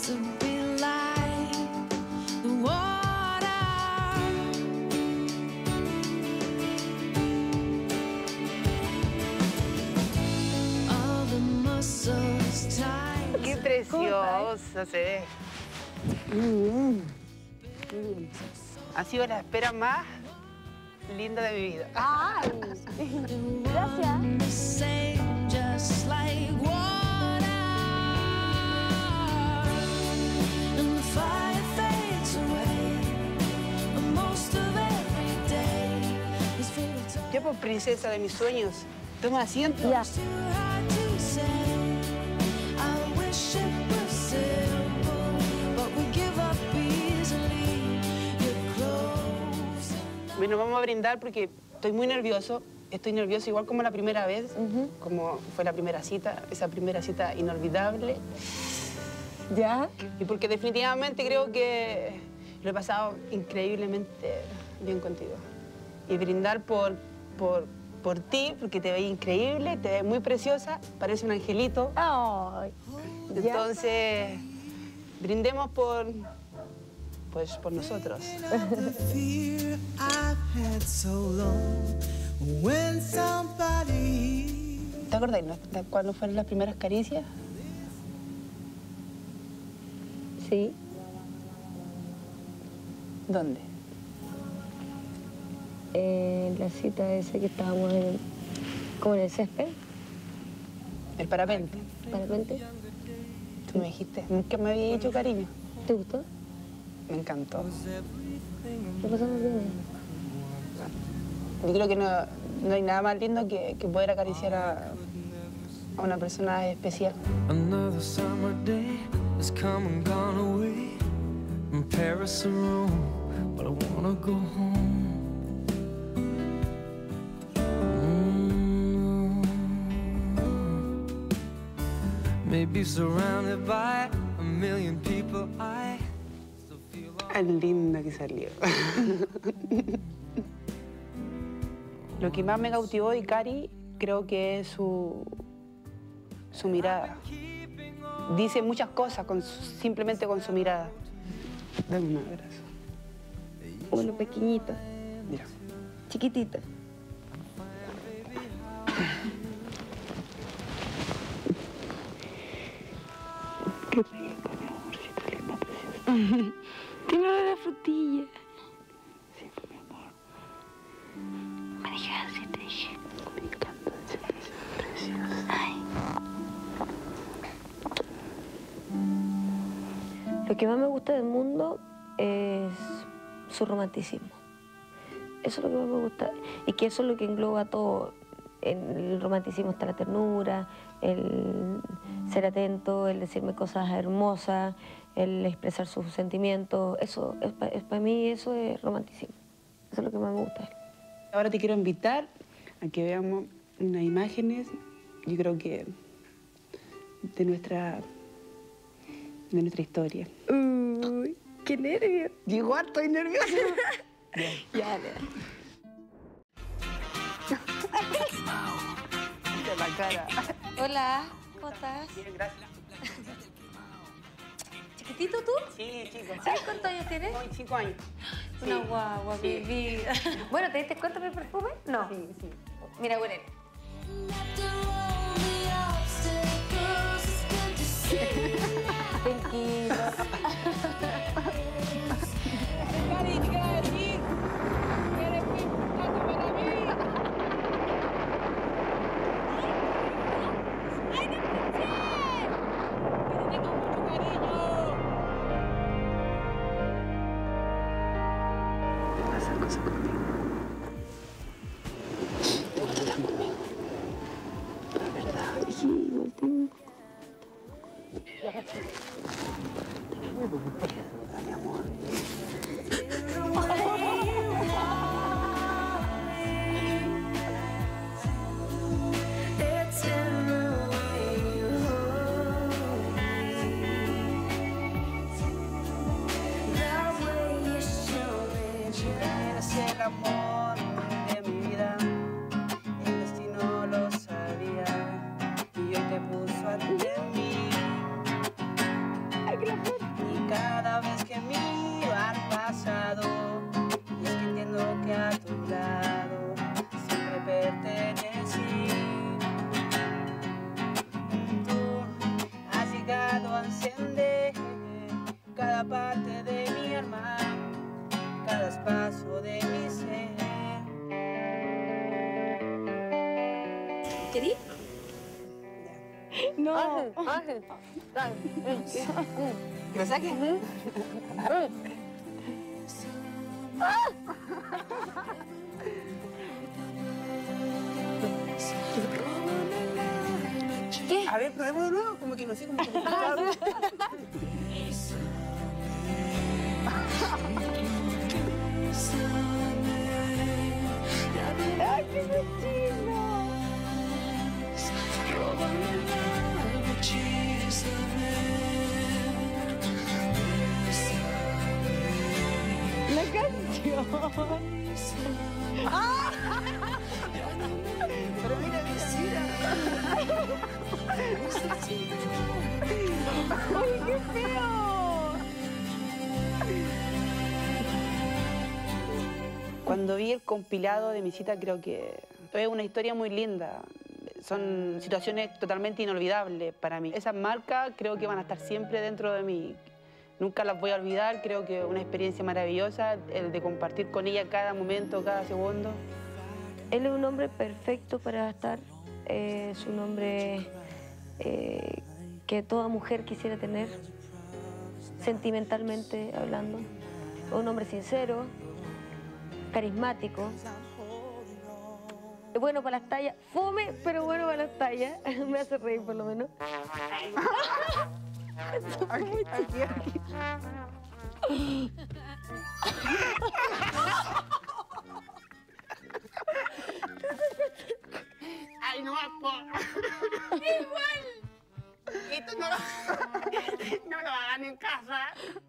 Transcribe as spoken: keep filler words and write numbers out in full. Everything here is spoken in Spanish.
to be like the water. All the muscles tight. Qué preciosa se ve. Mm. Mm. Ha sido la espera más linda de mi vida. Ay, gracias. Same, just like water. And the fire fades away. But most of every day is full of time. Yo por princesa de mis sueños. Toma asiento. Ya. Too hard to say. I wish it was simple, but we give up easily. You're close enough. Bueno, vamos a brindar porque estoy muy nervioso. Estoy nervioso igual como la primera vez, Uh-huh. como fue la primera cita, esa primera cita inolvidable. ¿Ya? Y porque definitivamente creo que lo he pasado increíblemente bien contigo. Y brindar por, por, por ti, porque te ves increíble, te ves muy preciosa, parece un angelito. Ay. ¿Ya? Entonces, brindemos por, pues, por nosotros. The fear I've had so long. When somebody ¿Te acordás no? de cuándo fueron las primeras caricias? Sí. ¿Dónde? Eh, la cita esa que estábamos en el, como en el césped, El parapente. parapente. Tú me dijiste, nunca me había dicho cariño. ¿Te gustó? Me encantó. ¿Lo pasamos bien? Yo creo que no, no hay nada más lindo que, que poder acariciar a, a una persona especial. Another summer day has come and gone away from Paris or Rome, but I wanna go home. Mm. Maybe surrounded by a million people, I still feel all Tan linda que salió. Lo que más me cautivó de Cari creo que es su, su mirada. Dice muchas cosas con su- simplemente con su mirada. Dame un abrazo. Uno pequeñito, Mira. chiquitito. Qué rico, mi amorcito, linda, preciosa. Tiene olor a frutilla. Sí, mi amor. Me dije así, te dije. Me encanta ese precioso. Ay. Lo que más me gusta del mundo es su romanticismo. Eso es lo que más me gusta. Y que eso es lo que engloba todo. En el romanticismo está la ternura, el ser atento, el decirme cosas hermosas, el expresar sus sentimientos. Eso, es, pa- es, para mí eso es romanticismo. Eso es lo que más me gusta de él. Ahora te quiero invitar a que veamos unas imágenes, yo creo que de nuestra, de nuestra historia. Uy, qué nervio. Yo igual estoy nerviosa. Bien. Ya, ya. De la cara. Hola, ¿cómo estás? Bien, gracias. ¿Chiquitito tú? Sí, chicos. ¿Sí? ¿Cuántos años tienes? Hoy cinco años. Una Sí. guagua, Sí. mi vida. Bueno, ¿te diste cuenta de mi perfume? No. Sí, sí. Mira, bueno. after all the obstacles, it's good to see. Tranquilo. Pasa cosas conmigo. Estás conmigo. La verdad. Sí, no tengo. Mi amor. It's in the way you hold me. That way you show me Eres el amor de mi vida, el destino lo sabía y hoy te puso ante mí. Ay, que la foto. cada parte de mi alma, cada espacio de mi ser. ¿Querí? No. Ángel, Ángel. Dale. ¿Que lo saque? ¿Qué? A ver, probemos de nuevo, como que no sé, como que... ¡Ay, qué cochino! La canción. ¡Ah! Pero mira, mira, mira. ¡Ay, qué feo! Cuando vi el compilado de mi cita, creo que es una historia muy linda. Son situaciones totalmente inolvidables para mí. Esas marcas creo que van a estar siempre dentro de mí. Nunca las voy a olvidar. Creo que es una experiencia maravillosa el de compartir con ella cada momento, cada segundo. Él es un hombre perfecto para estar. Eh, es un hombre eh, que toda mujer quisiera tener, sentimentalmente hablando. Un hombre sincero, carismático. Es bueno para las tallas, fome, pero bueno para las tallas. Me hace reír por lo menos. Aquí, aquí, aquí. Ay, no, por... Igual. Esto no lo... no lo hagan en casa.